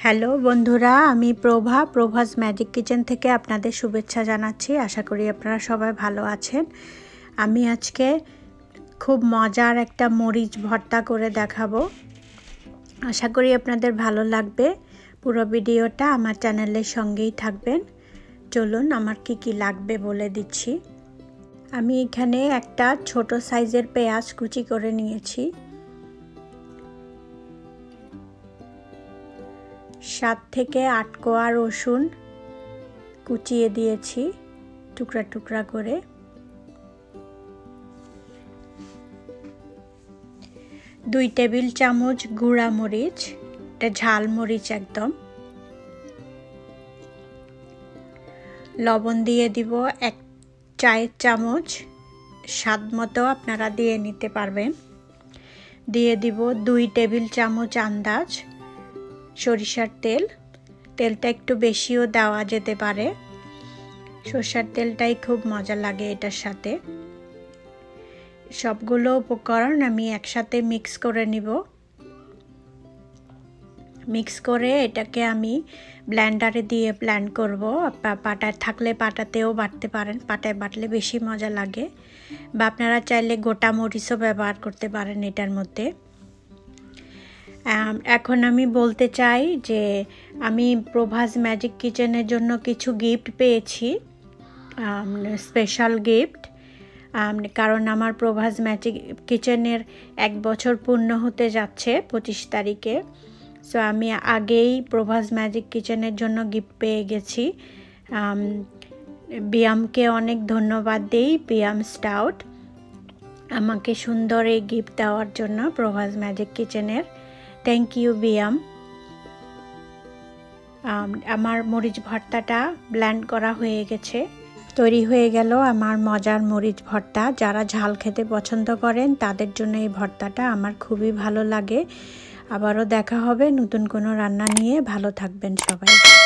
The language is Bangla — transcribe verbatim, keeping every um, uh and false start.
হ্যালো বন্ধুরা, আমি প্রভা প্রভাস ম্যাজিক কিচেন থেকে আপনাদের শুভেচ্ছা জানাচ্ছি। আশা করি আপনারা সবাই ভালো আছেন। আমি আজকে খুব মজার একটা মরিচ ভর্তা করে দেখাবো। আশা করি আপনাদের ভালো লাগবে। পুরো ভিডিওটা আমার চ্যানেলের সঙ্গেই থাকবেন। চলুন আমার কি কি লাগবে বলে দিচ্ছি। আমি এখানে একটা ছোট সাইজের পেঁয়াজ কুচি করে নিয়েছি, সাত থেকে আট কোয়া রসুন কুচিয়ে দিয়েছি টুকরা টুকরা করে, দুই টেবিল চামচ গুঁড়া মরিচ, এটা ঝাল মরিচ একদম, লবণ দিয়ে দিব এক চায়ের চামচ, স্বাদ মতো আপনারা দিয়ে নিতে পারবেন। দিয়ে দিব দুই টেবিল চামচ আন্দাজ সরিষার তেল, তেলটা একটু বেশিও দেওয়া যেতে পারে, সরষের তেলটাই খুব মজা লাগে এটার সাথে। সবগুলো উপকরণ আমি একসাথে মিক্স করে নিব। মিক্স করে এটাকে আমি ব্লেন্ডারে দিয়ে ব্লেন্ড করব। পাটায় থাকলে পাটাতেও বাটতে পারেন, পাটায় বাটলে বেশি মজা লাগে, বা আপনারা চাইলে গোটা মরিচও ব্যবহার করতে পারেন এটার মধ্যে। এখন আমি বলতে চাই যে আমি প্রভাস ম্যাজিক কিচেনের জন্য কিছু গিফট পেয়েছি, স্পেশাল গিফট, কারণ আমার প্রভাস ম্যাজিক কিচেনের এক বছর পূর্ণ হতে যাচ্ছে পঁচিশ তারিখে। সো আমি আগেই প্রভাস ম্যাজিক কিচেনের জন্য গিফট পেয়ে গেছি। বিয়ামকে অনেক ধন্যবাদ দেই, বিয়াম স্টাউট আমাকে সুন্দর এই গিফট দেওয়ার জন্য প্রভাস ম্যাজিক কিচেনের। থ্যাংক ইউ বিয়াম। আমার মরিচ ভর্তাটা ব্লেন্ড করা হয়ে গেছে, তৈরি হয়ে গেল আমার মজার মরিচ ভর্তা। যারা ঝাল খেতে পছন্দ করেন তাদের জন্য এই ভর্তাটা আমার খুবই ভালো লাগে। আবারও দেখা হবে নতুন কোনো রান্না নিয়ে। ভালো থাকবেন সবাই।